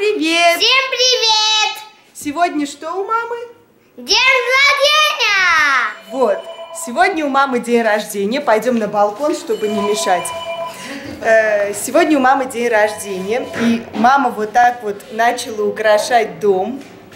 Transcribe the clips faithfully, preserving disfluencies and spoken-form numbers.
привет! Всем привет! Сегодня что у мамы? День рождения! Вот, сегодня у мамы день рождения. Пойдем на балкон, чтобы не мешать. Сегодня у мамы день рождения, и мама вот так вот начала украшать дом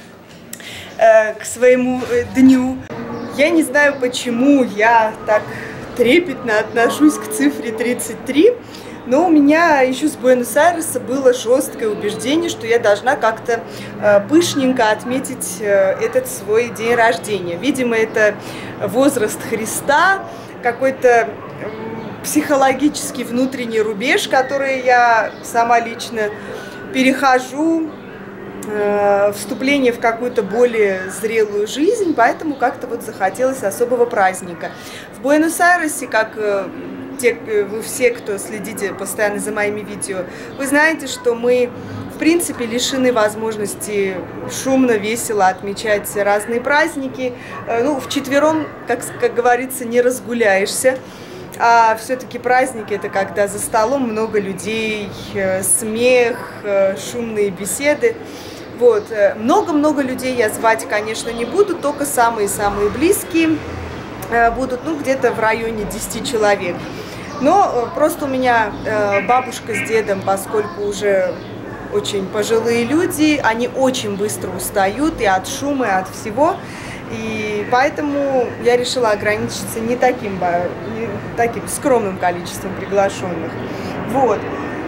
к своему дню. Я не знаю, почему я так трепетно отношусь к цифре тридцать три, но у меня еще с Буэнос-Айреса было жесткое убеждение, что я должна как-то пышненько отметить этот свой день рождения. Видимо, это возраст Христа, какой-то психологический внутренний рубеж, который я сама лично перехожу, э, вступление в какую-то более зрелую жизнь, поэтому как-то вот захотелось особого праздника. В Буэнос-Айресе, как э, те, вы все, кто следите постоянно за моими видео, вы знаете, что мы в принципе лишены возможности шумно, весело отмечать разные праздники. Э, ну, вчетвером, как, как говорится, не разгуляешься. А все-таки праздники — это когда за столом много людей, смех, шумные беседы. Вот. Много-много людей я звать, конечно, не буду, только самые-самые близкие будут, ну, где-то в районе десяти человек. Но просто у меня бабушка с дедом, поскольку уже очень пожилые люди, они очень быстро устают и от шума, и от всего. И поэтому я решила ограничиться не таким, не таким скромным количеством приглашенных. Вот.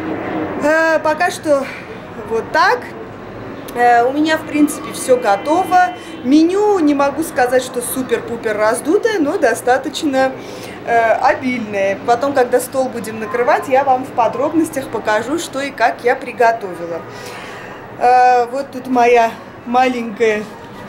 Э, пока что вот так. Э, у меня, в принципе, все готово. Меню не могу сказать, что супер-пупер раздутое, но достаточно э, обильное. Потом, когда стол будем накрывать, я вам в подробностях покажу, что и как я приготовила. Э, вот тут моя маленькая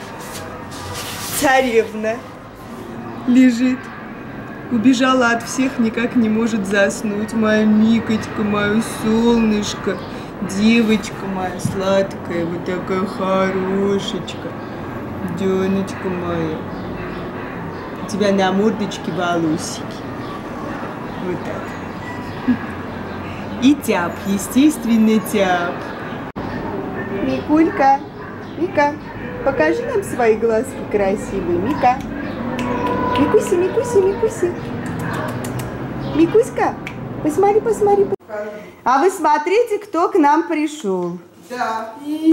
царевна лежит, убежала от всех, никак не может заснуть. Моя Микочка, мое солнышко, девочка моя сладкая, вот такая хорошечка, Деночка моя. У тебя на мордочке волосики. Вот так. И тяп, естественно, тяп. Микулька, Мика, покажи нам свои глазки красивые, Мика. Микуси, Микуси, Микуси. Микуська, посмотри, посмотри. А вы смотрите, кто к нам пришел. Да.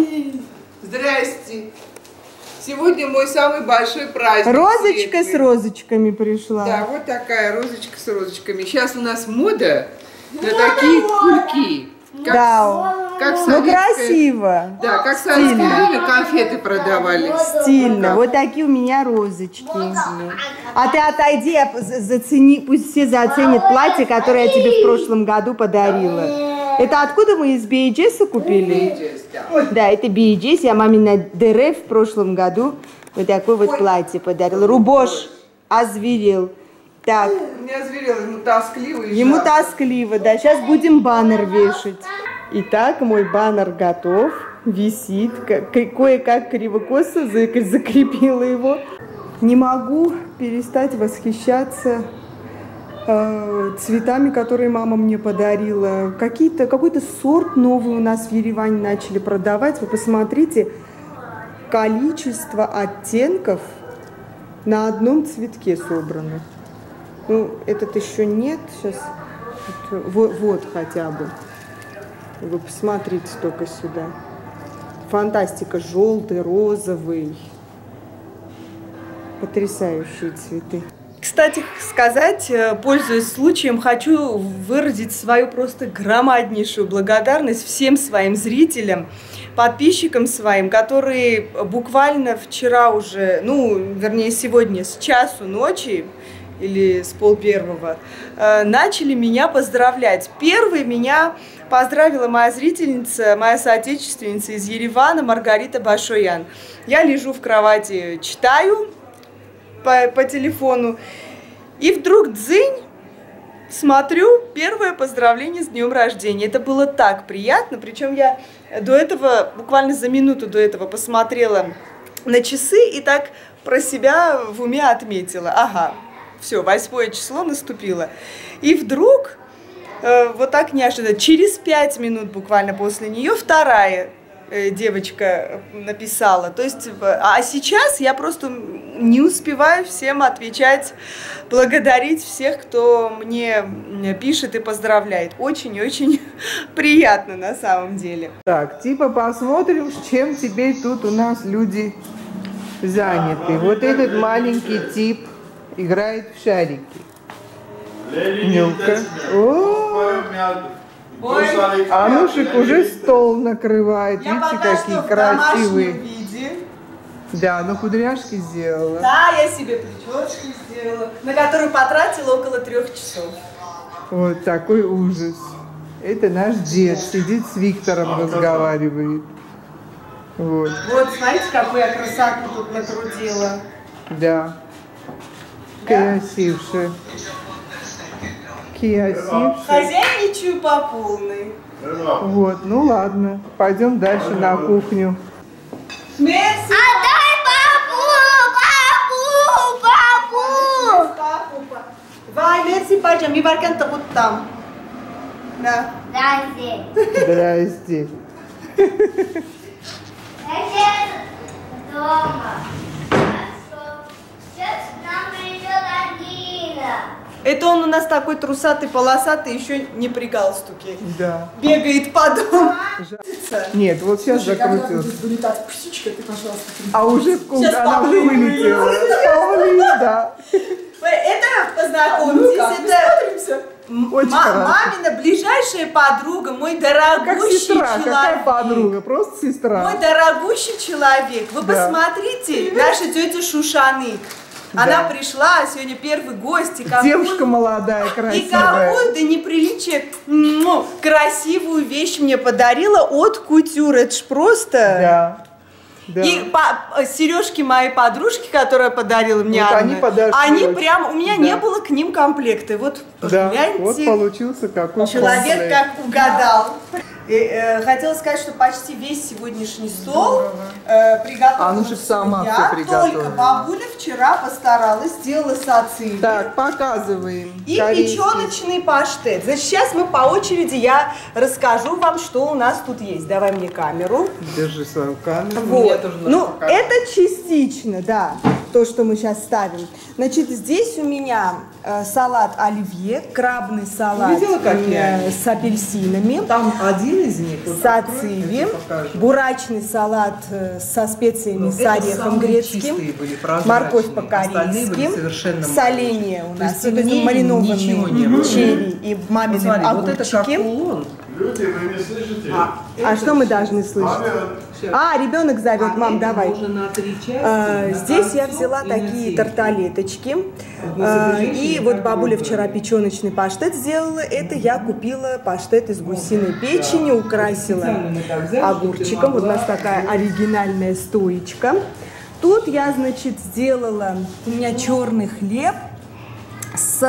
Здрасте. Сегодня мой самый большой праздник. Розочка с розочками пришла. Да, вот такая розочка с розочками. Сейчас у нас мода на такие кульки. Как, да, как ну красиво. Да, как в советское время конфеты продавали. Стильно. Вот такие у меня розочки. А ты отойди, зацени, пусть все заценят платье, которое я тебе в прошлом году подарила. Это откуда мы из би эйч эс купили? би эйч эс, да. Да, это би эйч эс. Я маме на ДРФ в прошлом году вот такое вот платье подарила. Рубош озверел. Так. Не озверел, ему тоскливо. Ему тоскливо, да. Сейчас будем баннер вешать. Итак, мой баннер готов, висит. Кое-как криво-косо закрепила его. Не могу перестать восхищаться э, цветами, которые мама мне подарила. Какие-то, какой-то сорт новый у нас в Ереване начали продавать. Вы посмотрите, количество оттенков на одном цветке собрано. Ну, этот еще нет. Сейчас вот, вот хотя бы. Вы посмотрите только сюда. Фантастика. Желтый, розовый. Потрясающие цветы. Кстати сказать, пользуясь случаем, хочу выразить свою просто громаднейшую благодарность всем своим зрителям, подписчикам своим, которые буквально вчера уже, ну, вернее, сегодня с часу ночи, или с пол первого, э, начали меня поздравлять. Первой меня поздравила моя зрительница, моя соотечественница из Еревана Маргарита Башоян. Я лежу в кровати, читаю по, по телефону, и вдруг дзынь, смотрю, первое поздравление с днем рождения. Это было так приятно, причем я до этого, буквально за минуту до этого посмотрела на часы и так про себя в уме отметила. Ага. Все, восьмое число наступило. И вдруг, э, вот так неожиданно, через пять минут буквально после нее, вторая девочка написала. То есть, а сейчас я просто не успеваю всем отвечать, благодарить всех, кто мне пишет и поздравляет. Очень-очень приятно на самом деле. Так, типа посмотрим, чем теперь тут у нас люди заняты. Вот этот маленький тип играет в шарики. Милка. О! Ой, Анушек уже стол накрывает. я Видите, пока какие что в красивые. домашнем виде. Да, ну кудряшки сделала. Да, я себе прическу сделала, на которую потратила около трех часов. Вот такой ужас. Это наш дед, сидит с Виктором, разговаривает. Вот, Вот, смотрите, какую я красоту тут накрутила. да. Красивше. Красивше. Хозяйничаю по полной. Вот, ну ладно. Пойдем дальше на кухню. Мерси, Отдай папу, папу, папу. папа. Vai, мерси, пойдем. И Варкан-то вот там. Да. Здрасте. Здрасте. Я сейчас дома. Хорошо. Сейчас к нам придет Адина. Это он у нас такой трусатый, полосатый, еще не при галстуке. Да. Бегает по дому. Нет, вот сейчас Слушай, когда закрутилась. будет вылетать птичка, ты, пожалуйста, приди. А уже в Сейчас она уже Павлин вылетела. вылетела. Павлин, да. Это, познакомьтесь, это Очень ма- хорошо. мамина ближайшая подруга, мой Как дорогущий сестра, человек. какая подруга, просто сестра. Мой дорогущий человек. Вы Да. посмотрите, наша тетя Шушанык. Она пришла, сегодня первый гость. И какую- Девушка молодая, И красивая. какую-то неприличие, ну, красивую вещь мне подарила от кутюр. Это ж просто... Да. Да. И по- сережки моей подружки, которая подарила мне Вот Анна, они подарки они очень. прям, у меня Да. не было к ним комплекта. Вот, Да, гляньте, вот получился какой человек комплект. как угадал. И, э, хотела сказать, что почти весь сегодняшний стол э, приготовила Анушек сама я, всё приготовила. только бабуля вчера постаралась, сделала сацили. Так, показываем. И корейский. печеночный паштет. Значит, сейчас мы по очереди, я расскажу вам, что у нас тут есть. Давай мне камеру. Держи свою камеру. Вот. Мне тоже надо Ну, показать. это частично, да, то, что мы сейчас ставим. Значит, здесь у меня э, салат оливье, крабный салат Видела, какие э, они? с апельсинами. Там один из них. Вот С открой, ацили, я тебе покажу. бурачный салат э, со специями, Ну, с это орехом самые грецким, чистые были, прозрачные. морковь Остальные были по-корейски, совершенно соленье у То нас, есть вот эти темнее маринованные ничего не было. черри и мамины Смотри, вот это как огурчики. кулон. Люди, вы не слышите? А что мы должны слышать? Мама, А, ребенок зовет, мам, давай. Можно на три части, А, на Здесь я концов взяла и на такие семь. тарталеточки. Мы А, загрузили, И как вот бабуля бы, вчера печеночный паштет сделала. Это я купила паштет из гусиной печени, украсила Специально мы так взяли, чтобы ты огурчиком. Вот у нас могла- такая оригинальная стоечка. Тут я, значит, сделала, у меня черный хлеб с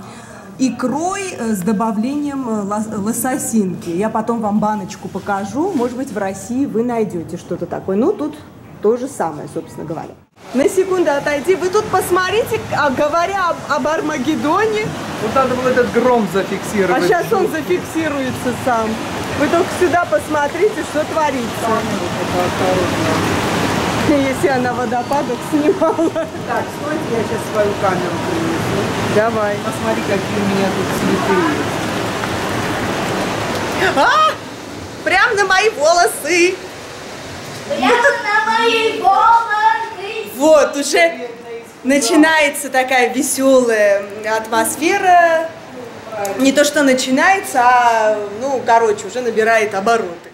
икрой э, с добавлением э, лос- лососинки. Я потом вам баночку покажу. Может быть, в России вы найдете что-то такое. Ну, тут то же самое, собственно говоря. На секунду отойди. Вы тут посмотрите, а, говоря об, об Армагеддоне, Вот надо было этот гром а зафиксировать. сейчас он зафиксируется сам. Вы только сюда посмотрите, что творится. Если я на водопадах снимала. Так, стойте, я сейчас свою камеру принесу. Давай. Посмотри, какие у меня тут цветы есть. А! Прям на мои волосы. Прямо на моей голове. Вот, уже начинается такая веселая атмосфера. Не то, что начинается, а, ну, короче, уже набирает обороты.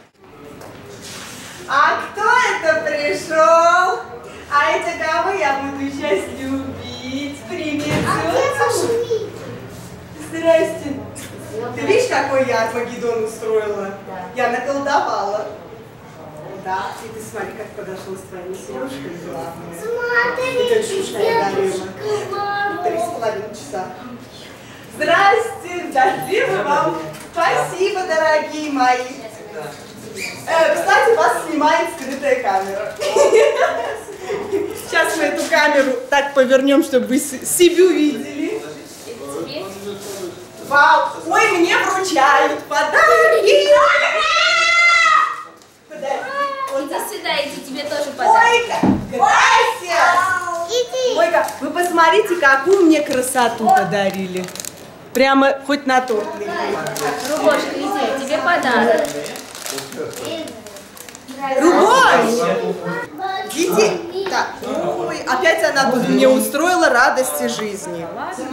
А кто это пришел? А это кого я буду сейчас любить? Привет, тетя. Здрасте. Ты видишь, какой я Армагеддон устроила? Я наколдовала. Да, и ты смотри, как подошел с твоими сережками, главное. Это шушная горела. Три с половиной часа. Здрасте, дождливо вам. Спасибо, дорогие мои. Э, кстати, вас снимает скрытая камера. Сейчас мы эту камеру так повернем, чтобы вы с- себя увидели. Вау! Ой, мне вручают подарки! Подожди. Иди сюда, иди, тебе тоже подарок. Мойка, gracias. Иди. Мойка, вы посмотрите, какую мне красоту подарили. Прямо хоть на торт. Рубошка, иди, тебе подарок. Любовь! Иди. Так. Ой, опять она тут мне устроила радости жизни.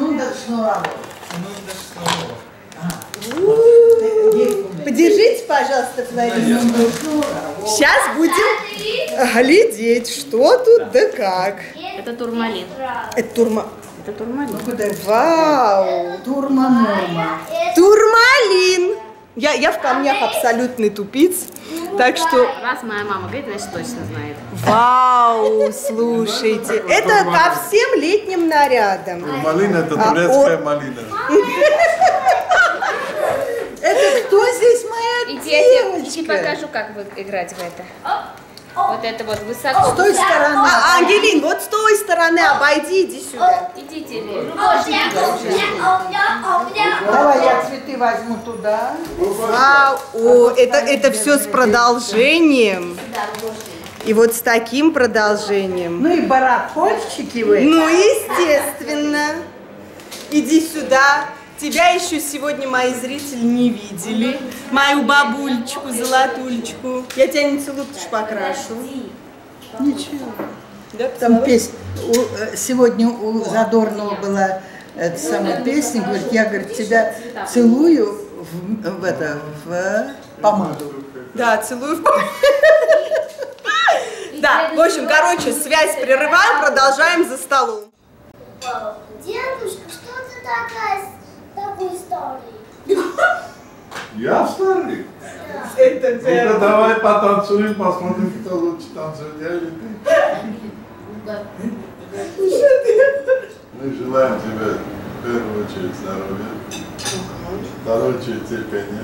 Подержите, пожалуйста, Флориночку. Сейчас будем глядеть, что тут да как. Это турмалин. Это турма... Это турмалин. Вау! Турма-норма. Турмалин! Я, я в камнях абсолютный тупиц, так что... Раз моя мама говорит, значит точно знает. Вау, слушайте, это ко всем летним нарядам. Малина это А, турецкая о- малина. Это кто здесь моя Иди, я тебе девочка? иди покажу, как вы играть в это. Вот это вот высоко. С той стороны. А, Ангелин, вот с той стороны обойди, иди сюда. Идите, рубашки. Давай я цветы возьму туда. Вау, о, это, это все с продолжением. И вот с таким продолжением. Ну и барахольчики вы. Ну, естественно. Иди сюда. Тебя еще сегодня мои зрители не видели. Мою бабулечку, золотулечку. Я тебя не целую, потому что покрашу. Ничего. Да, Там песня, у, э, сегодня у Задорнова была эта самая песня, говорит, я, говорит, тебя целую в, в это, в помаду. Да, целую. Да, в общем, короче, связь прерываем, продолжаем за столом. Дедушка, что ты такая с такой старой? Я старый? Это Ну-ка давай потанцуем, посмотрим, кто лучше танцует, я или ты. Мы желаем тебе в первую очередь здоровья, в вторую очередь терпения.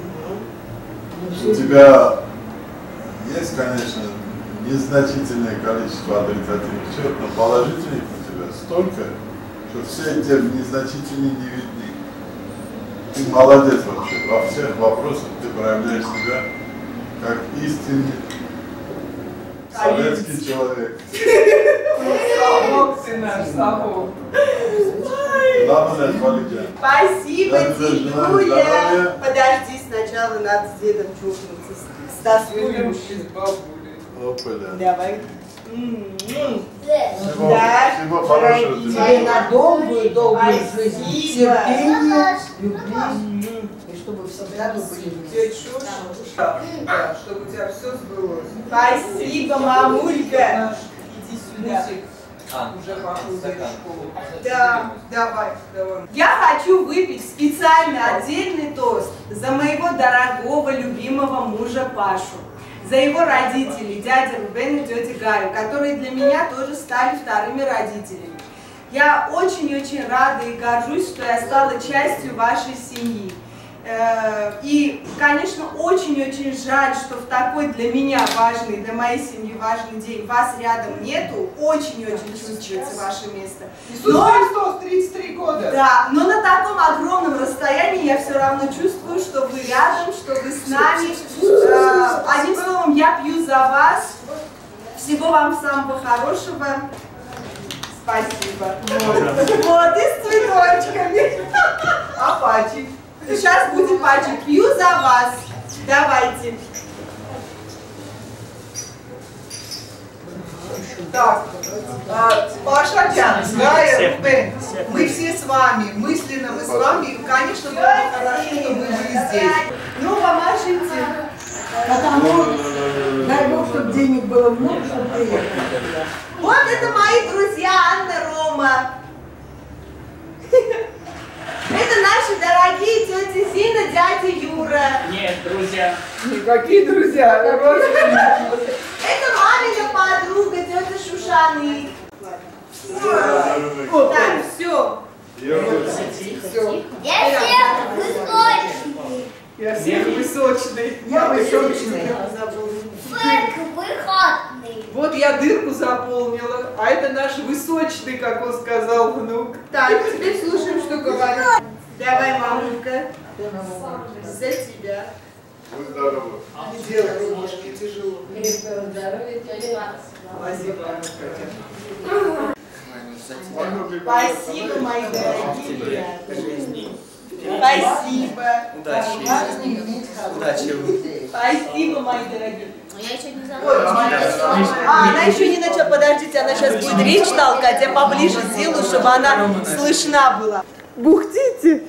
У тебя есть, конечно, незначительное количество отрицательных черт, но положительных у тебя столько, что все эти незначительные не видны. Ты молодец вообще, во всех вопросах ты проявляешь себя как истинный советский человек. Совок ты наш, совок. Главное, Валидя. Спасибо, Я тебе желаю Дедуля. здоровья. Подожди, сначала надо с дедом чухнуться. Стас, Будем с бабулей. Опля. давай. М-м. Всего, Да, всего хорошего дорогие. Тебе тебе. на долгую, долгую жизнь, Спасибо. терпения, любви, и чтобы всегда вы были вместе. Тетя Шуша. Да, чтобы у тебя все сбылось. Спасибо, мамулька. Наш Иди сюда. Мусик уже походит в школу. Да, давай, давай. Я хочу выпить специально отдельный тост за моего дорогого, любимого мужа Пашу, за его родителей, дядя Рубен и тетя Гаю, которые для меня тоже стали вторыми родителями. Я очень-очень рада и горжусь, что я стала частью вашей семьи. И, конечно, очень-очень жаль, что в такой для меня важный, для моей семьи важный день вас рядом нету. Очень-очень чувствуется ваше место. Иисус Но- Христос, тридцать три года. Да, но на таком огромном расстоянии я все равно чувствую, что вы рядом, что вы с нами. Э, Одним словом, я пью за вас. Всего вам самого хорошего. Спасибо. Вот, вот и с цветочками. А пачек? Сейчас будет пачек. Пью за вас. Давайте. Так, а, Паша, Гая, Рубен, мы все с вами, мысленно мы с вами, и, конечно, было бы хорошо, что вы были здесь. Ну, помашите. Потому, дай Бог, чтобы денег было много, чтобы приехать. Вот это мои друзья Анна, Рома. Это наши дорогие тетя Зина, дядя Юра. Нет, друзья. Никакие друзья, родственники. Это мамина подруга, тетя Шушаны. Так, все. Все. Я всех высочный. Я всех высочный. Я высочный. Фэк выходный. Вот я дырку заполнила, а это наш высочный, как он сказал внук. Так, теперь слушаем, что говорит. Давай, мамулька. За тебя. Будь здорова. Делай рубашки, тяжело. Спасибо, мои дорогие. Спасибо. Удачи. Спасибо, мои дорогие. Я еще не закончила. А, она еще не начала. Подождите, она сейчас будет речь толкать. Я поближе сделаю, чтобы она слышна была. Бухтите.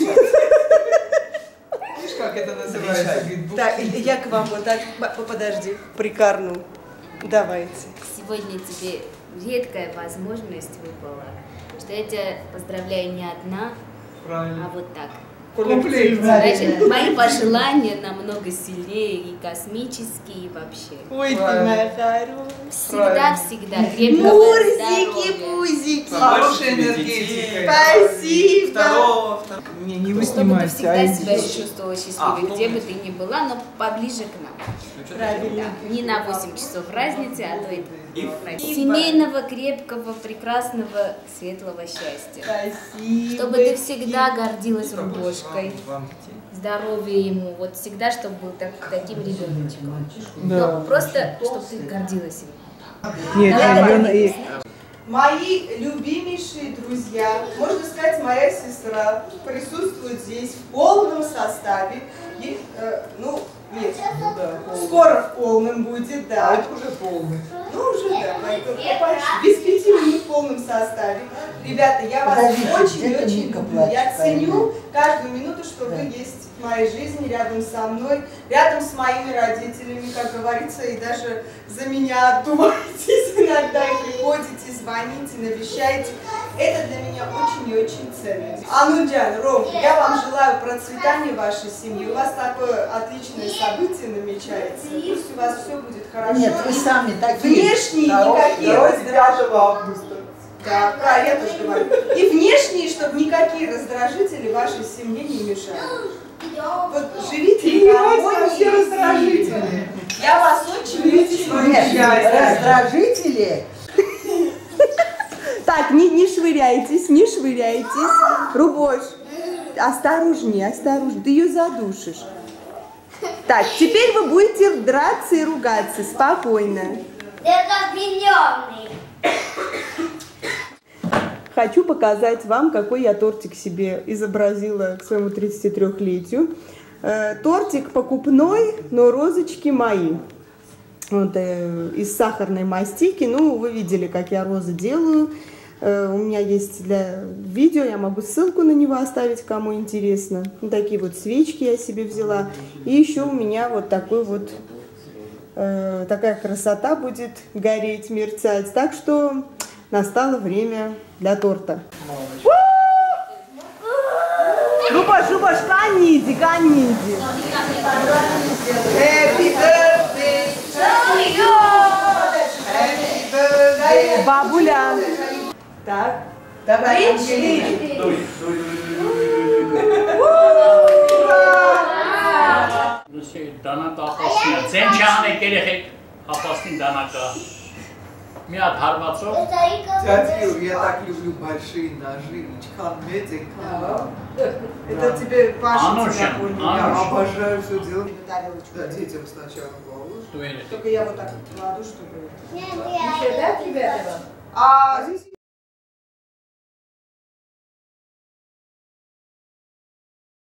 Видишь, как это называется? Так, я к вам вот так, подожди, прикорну. Давайте. Сегодня тебе редкая возможность выпала, что я тебя поздравляю не одна, Правильно. а вот так. Комплект. Значит, мои пожелания намного сильнее и космические, и вообще. Ой, ты моя хорошая. Всегда-всегда крепкого Мурзики, здоровья. пузики. Хорошей энергетикой. Спасибо. Второго, второго. Не, не вы Чтобы ты снимаете, всегда а себя идите. чувствовала А, счастливой, где бы помните. ты ни была, но поближе к нам. Правильно. Да, не на восемь часов разницы, а то и семейного, крепкого, прекрасного, светлого счастья. Спасибо. Чтобы ты всегда гордилась рубошкой, Вам детей. здоровья ему, вот всегда, чтобы был так, таким ребеночком. Да. Ну, просто, чтобы ты гордилась им. Нет, Давай, ребенок давай. и... Мои любимейшие друзья, можно сказать, моя сестра, присутствует здесь в полном составе. И, э, ну, нет, скоро в полном будет, да. Это уже полный. Ну, уже, да, поэтому почти без пяти минут в полном составе. Ребята, я вас Подождите, где-то очень-очень Ника люблю. плачет, Я ценю пойми. каждую минуту, что вы есть в моей жизни, рядом со мной, рядом с моими родителями, как говорится, и даже за меня отдуваетесь иногда, и приходите, звоните, навещаете. Это для меня очень и очень ценно. Ануджан, Ром, я вам желаю процветания вашей семьи. У вас такое отличное событие намечается. Пусть у вас все будет хорошо. Нет, вы сами такие. Внешние никакие раздражители. августа. Да, правильно, я тоже говорю. И внешние, чтобы никакие раздражители вашей семье не мешали. Вот живите в гармонии. Все раздражители. Я вас очень люблю. Нет, раздражители. Так, не, не швыряйтесь, не швыряйтесь. Рубош, осторожнее, осторожнее, ты ее задушишь. Так, теперь вы будете драться и ругаться, спокойно. Хочу показать вам, какой я тортик себе изобразила к своему тридцатитрёхлетию. Э, тортик покупной, но розочки мои. Вот, э, из сахарной мастики. Ну, вы видели, как я розы делаю. Э, у меня есть для видео, я могу ссылку на него оставить, кому интересно. Вот такие вот свечки я себе взяла. И еще у меня вот такой вот, э, такая красота будет гореть, мерцать. Так что настало время для торта. Рубаш, Рубаш, каниди, каниди. Happy birthday to you. Happy birthday. Бабуля. Так. Давай, Три, четыре. Դանակը ապասնի է, ձեն չանեք երեխեք ապասնին դանակը, մի հատ հարվածով, Дядя, я так люблю большие ножи, ичкан медик. Это тебе Паша Ануша, запомнил. Я Ануша. обожаю все делать. Тарелочку. Да, детям сначала положишь. դու երեխեք։ Только я вот так кладу, чтобы... Нет, я... А здесь